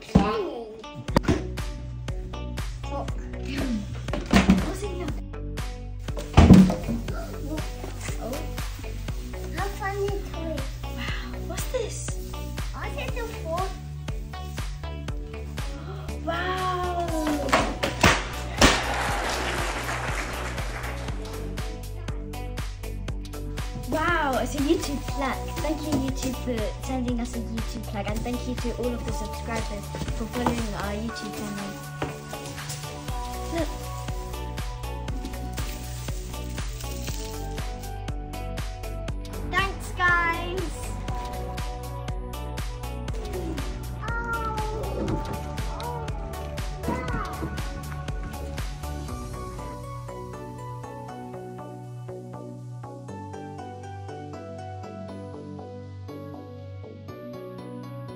playing. Oh. What's in here? Oh. How funny toy. Wow. What's this? I said the four. Wow. Wow, it's a YouTube plaque. Thank you, YouTube, for sending us a YouTube plaque, and thank you to all of the subscribers for following our YouTube channel. Look. Thanks, guys. Oh.